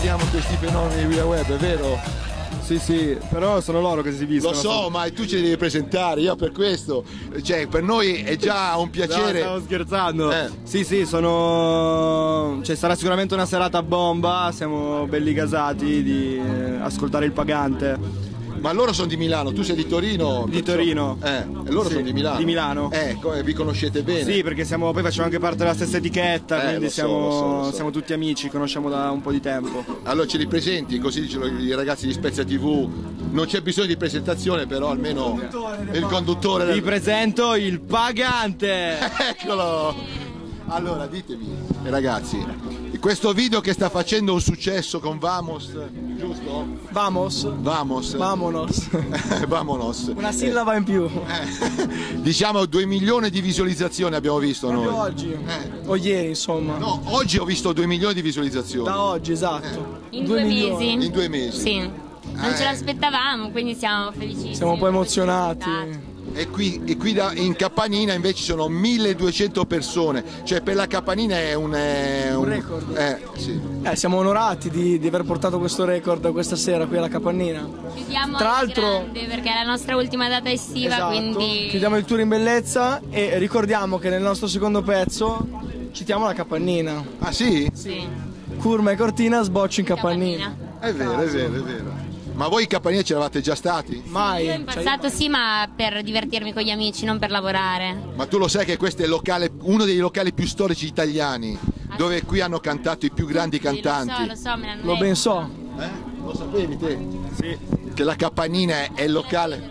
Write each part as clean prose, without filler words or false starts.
vediamo questi fenomeni via web, è vero? Sì, però sono loro che si esibiscono. Lo so, ma tu ce li devi presentare, io per questo, cioè per noi è già un piacere. No, stavo scherzando. Sì, sono. Cioè, sarà sicuramente una serata bomba, siamo belli gasati di ascoltare il Pagante. Ma loro sono di Milano, tu sei di Torino? Di Torino. E loro Sì, sono di Milano? Di Milano. Vi conoscete bene? Sì, perché poi facciamo anche parte della stessa etichetta, quindi lo so. siamo tutti amici, conosciamo da un po' di tempo. Allora ce li presenti, così dicono i ragazzi di Spezia TV. Non c'è bisogno di presentazione, però almeno il conduttore. Vi presento il Pagante! Eccolo! Allora, ditemi, ragazzi, questo video che sta facendo un successo con Vamos, giusto? Vamos. Vamonos. Vamonos. Una sillaba in più. Diciamo 2 milioni di visualizzazioni abbiamo visto Proprio noi. oggi. O ieri, insomma. No, oggi ho visto 2 milioni di visualizzazioni. Da oggi, esatto. In 2 mesi. In 2 mesi. Sì. Non ce l'aspettavamo, quindi siamo felicissimi. Siamo un po' emozionati. E qui in Capanina invece sono 1200 persone, cioè per la Capanina è un record. Sì. Siamo onorati di aver portato questo record questa sera qui alla Capannina. Chiudiamo Tra l'altro, grande perché è la nostra ultima data estiva, esatto, quindi chiudiamo il tour in bellezza e ricordiamo che nel nostro secondo pezzo citiamo la Capannina. Ah sì? sì. Curma e Cortina, sboccio in Capannina. È vero. Ma voi in Capanina ce l'avate già stati? Mai. Io in passato sì, ma per divertirmi con gli amici, non per lavorare. Ma tu lo sai che questo è uno dei locali più storici italiani, dove qui hanno cantato i più grandi cantanti. Lo so, me l'hanno Lo detto. ben so. Lo sapevi te? Sì. Che la Capanina è il locale.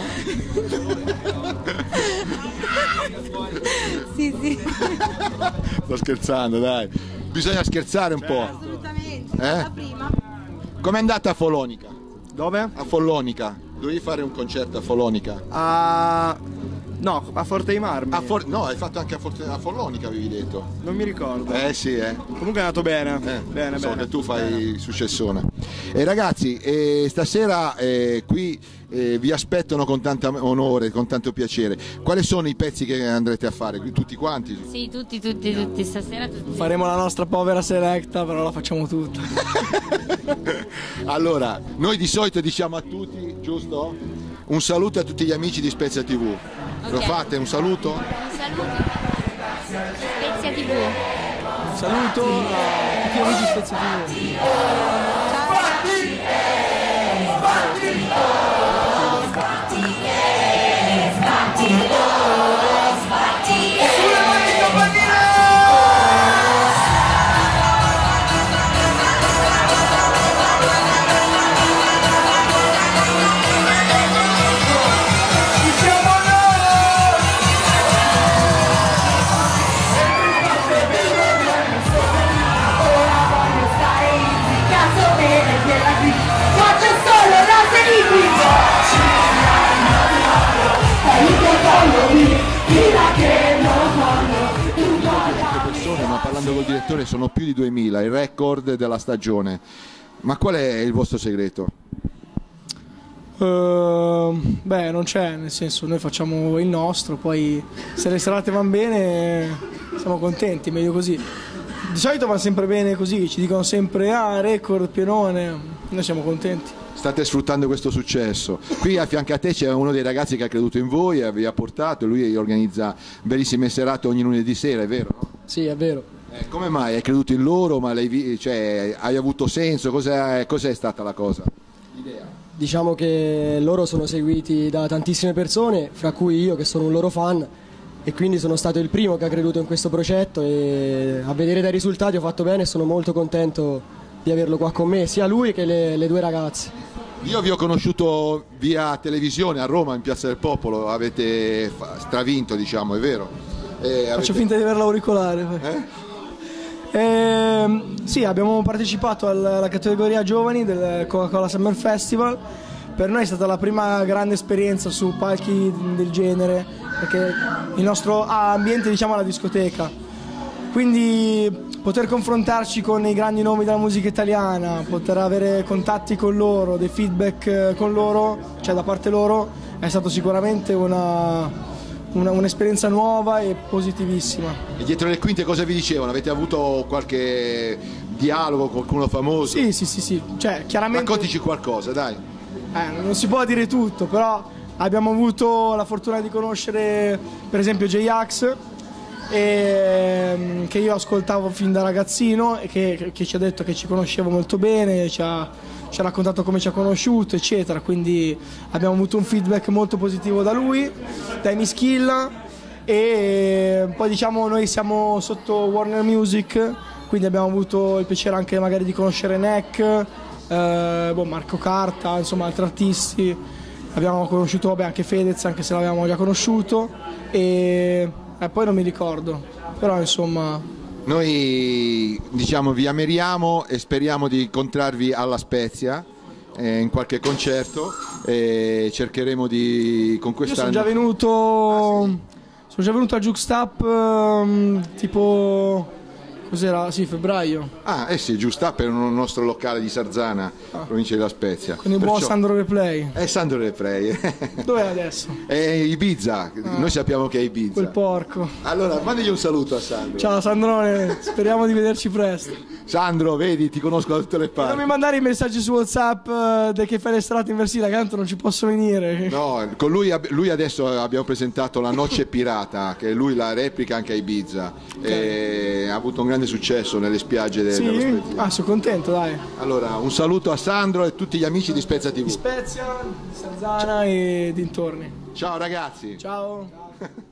Sì. Sto scherzando, dai. Bisogna scherzare un po'. Assolutamente. La prima. Com'è andata a Follonica? Dove? A Follonica. Dovevi fare un concerto a Follonica? No, a Forte dei Marmi. No, hai fatto anche a Follonica, avevi detto. Non mi ricordo. Sì. Comunque è andato bene. Bene. So che tu fai successone. Ragazzi, stasera qui vi aspettano con tanto onore, con tanto piacere. Quali sono i pezzi che andrete a fare? Tutti quanti? Sì, tutti, stasera tutti. Faremo la nostra povera selecta, però la facciamo tutta. Allora, noi di solito diciamo a tutti, giusto? Un saluto a tutti gli amici di Spezia TV. Okay. Lo fate? Un saluto? Un saluto. Spezia TV. Un saluto a tutti gli amici di Spezia TV. Ma parlando col direttore sono più di 2000, il record della stagione. Ma qual è il vostro segreto? Non c'è, nel senso, noi facciamo il nostro, poi se le serate vanno bene siamo contenti, meglio così. Di solito va sempre bene così, ci dicono sempre record, pienone, noi siamo contenti. State sfruttando questo successo. Qui a fianco a te c'è uno dei ragazzi che ha creduto in voi e vi ha portato, lui organizza bellissime serate ogni lunedì sera, è vero? No? Sì, è vero. Come mai hai creduto in loro? Ma hai avuto senso? Cos'è stata la cosa? L'idea? Diciamo che loro sono seguiti da tantissime persone, fra cui io che sono un loro fan, e quindi sono stato il primo che ha creduto in questo progetto e a vedere dai risultati ho fatto bene e sono molto contento di averlo qua con me, sia lui che le due ragazze. Io vi ho conosciuto via televisione a Roma, in Piazza del Popolo, avete stravinto, diciamo, è vero? Faccio finta di aver l'auricolare. Sì, abbiamo partecipato alla categoria giovani del Coca-Cola Summer Festival. Per noi è stata la prima grande esperienza su palchi del genere, perché il nostro ambiente, diciamo, è la discoteca. Quindi poter confrontarci con i grandi nomi della musica italiana, poter avere contatti con loro, dei feedback con loro, cioè da parte loro, è stato sicuramente un'esperienza nuova e positivissima. E dietro le quinte cosa vi dicevano? Avete avuto qualche dialogo con qualcuno famoso? Sì. Cioè, chiaramente. Raccontici qualcosa, dai. Non si può dire tutto, però abbiamo avuto la fortuna di conoscere per esempio J-Ax, che io ascoltavo fin da ragazzino e che ci ha detto che ci conoscevo molto bene, ci ha raccontato come ci ha conosciuto, eccetera. Quindi abbiamo avuto un feedback molto positivo da lui, da Emischilla, e poi diciamo noi siamo sotto Warner Music, quindi abbiamo avuto il piacere anche magari di conoscere Neck, Marco Carta, insomma altri artisti. Abbiamo conosciuto anche Fedez, anche se l'avevamo già conosciuto, e poi non mi ricordo, però insomma noi diciamo vi amiriamo e speriamo di incontrarvi alla Spezia in qualche concerto, e cercheremo di con questa. Io sono già venuto a Juxtap tipo cos'era? Sì, febbraio. Sì, giusto, per un nostro locale di Sarzana, provincia di La Spezia. Con il buon Sandro Replay. Sandro Replay. Dov'è adesso? È Ibiza, noi sappiamo che è Ibiza. Quel porco. Allora, mandagli un saluto a Sandro. Ciao Sandrone, speriamo di vederci presto. Sandro, vedi, ti conosco da tutte le parti. Non mi mandare i messaggi su WhatsApp che fai le serate in Versilia, che tanto non ci posso venire. No, con lui adesso abbiamo presentato la Noce Pirata, che lui la replica anche a Ibiza. E ha avuto un grande successo nelle spiagge dello Spezia. Sono contento, dai. Allora, un saluto a Sandro e tutti gli amici di Spezia TV. Di Spezia, di Sarzana e dintorni. Ciao ragazzi. Ciao.